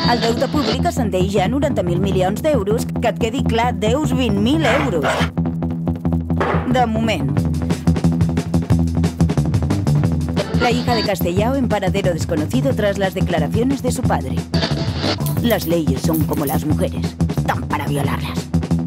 El deute públic ascendeix ja a 90.000 milions d'euros. Que et quedi clar, deus 20.000 euros. De moment. La hija de Castellao en paradero desconocido tras las declaraciones de su padre. Las leyes son como las mujeres, están para violarlas.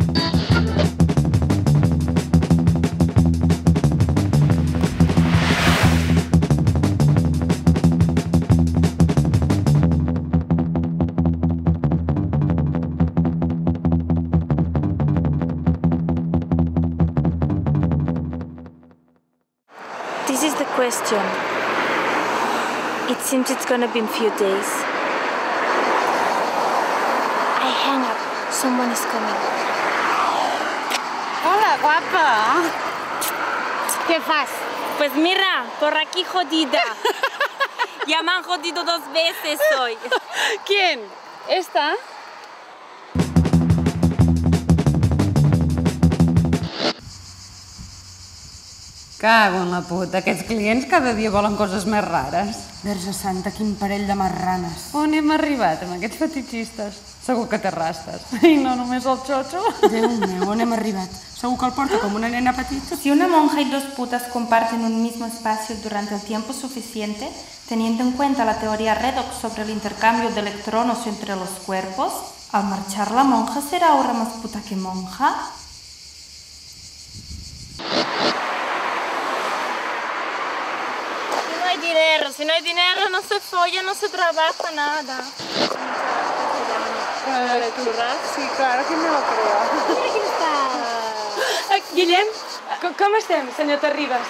This is the question. It seems it's gonna be in a few days. I hang up. Someone is coming. Hola, guapa. ¿Qué fas? Pues mira, por aquí jodida. Ya me han jodido 2 veces hoy. ¿Quién? ¿Esta? Cago en la puta. Aquests clients cada dia volen coses més rares. Verge Santa, quin parell de marranes. On hem arribat amb aquests fetichistes? Segur que té rastes. I no només el xotxo. Déu meu, on hem arribat? Segur que el porta com una nena petita. Si una monja y 2 putas comparten un mismo espacio durante el tiempo suficiente, teniendo en cuenta la teoría redox sobre el intercambio de electrones entre los cuerpos, al marchar la monja será ahora más puta que monja. Si no hay dinero, no se folla, no se trabaja nada. Sí, claro, que me lo creo. Mira quién està. Guillem, com estem, senyor Terribas?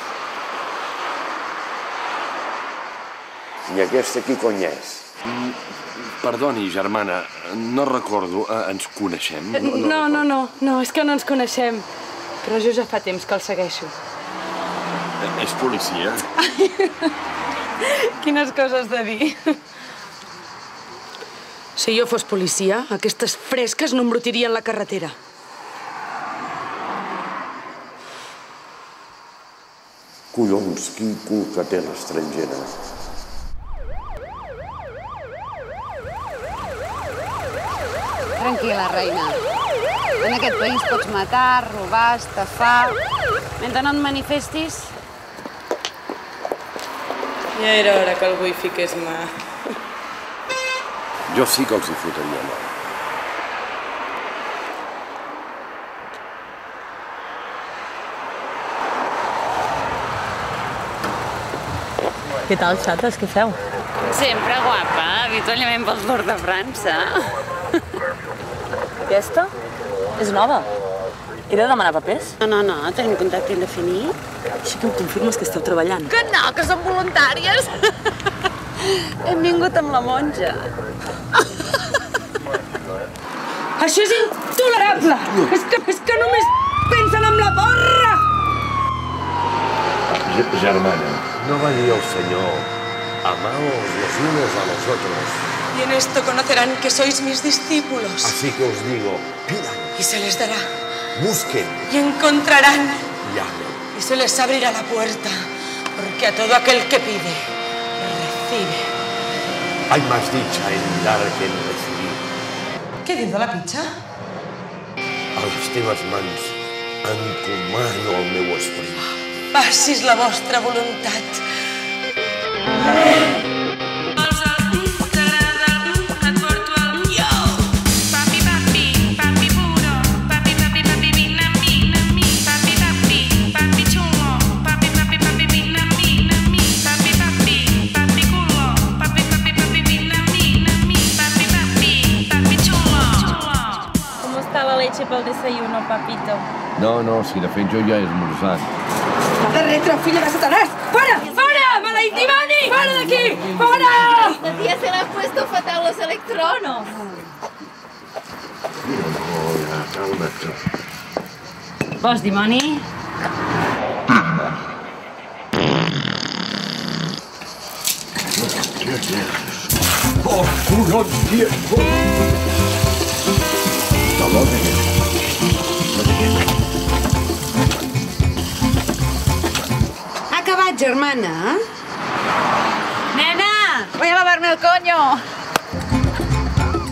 I aquesta qui cony és? Perdoni, germana, no recordo. Ens coneixem? No, és que no ens coneixem. Però jo ja fa temps que el segueixo. És policia? Quines coses de dir. Si jo fos policia, aquestes fresques no embrutirien la carretera. Collons, quin cul que té l'estrangera. Tranquil·la, reina. En aquest país pots matar, robar, estafar... Mentre no et manifestis... Ja era hora que algú hi fiqués mà. Jo sí que els hi fotria mà. Què tal, xates? Què feu? Sempre guapa, habitualment pel Tour de França. Aquesta? És nova. He de demanar papers? No, tenim contacte indefinit. Així que em confirmes que esteu treballant. Que no, que som voluntàries. Hem vingut amb la monja. Això és intolerable! És que només pensen en la porra! Germana, no va dir el Senyor, amaos los unos a los otros. Y en esto conocerán que sois mis discípulos. Así que os digo, pidan, Y se les dará. busquen, Y encontrarán. llamen. Y se les abrirá la puerta. Porque a todo aquel que pide, recibe. Hay más dicha en dar que en recibir. Què diu de la pizza? A les teves mans encomano el meu esperit. Passis la vostra voluntat. Pel desayuno, papito. No, si de fet jo ja he esmorzat. De retro, filla de Satanás! Fora! Fora! Maleït dimoni! Fora d'aquí! Fora! Esta tía se le ha puesto fatal los electronos. Vols dimoni? Oh, collons, viejo! Ha acabat, germana? Nena, voy a lavarme el coño.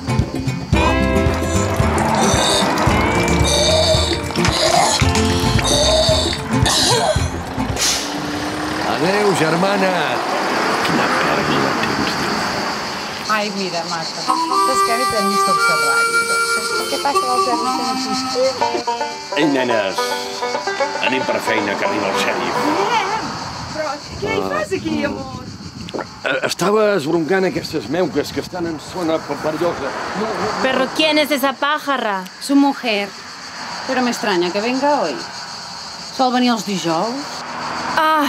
Adéu, germana. Quina pèrdua de temps, Déu. Ai, mira, Marta, és que avui t'hem vist observar-hi. Què passa amb els germans que no existeixen? Ei, nenes, anem per feina, que arriba el xèrif. Però què hi fas aquí, amor? Estava esbroncant aquestes meuques que estan en zona perillosa. ¿Pero quién es esa pájara? Su mujer. Però m'estranya que venga hoy. Sol venir els dijous? Ah,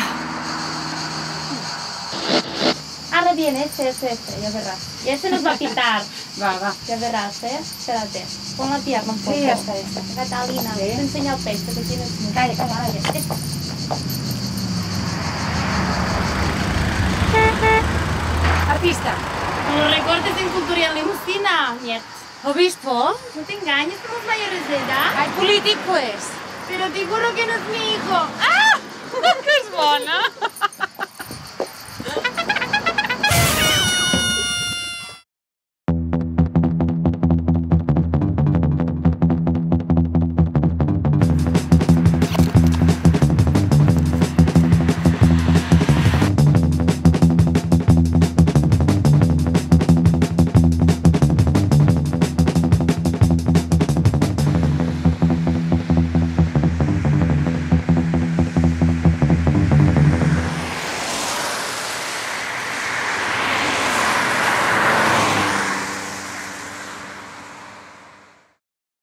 Ahora viene este, ya verás. Y este nos va a pitar. Va. Ya verás, ¿eh? Espérate. Pon la pierna un poco. Sí, ya está. Catalina, te enseña el pecho que tienes. Calla. Artista. Los recortes en cultura y limusina, niet. Obispo. No te engañes, somos mayores de edad. Ai, polític, pues. Pero te juro que no es mi hijo. ¡Ah! ¡Qué es bona!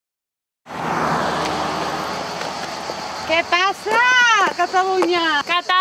Què passa, Catalunya? Cataluña.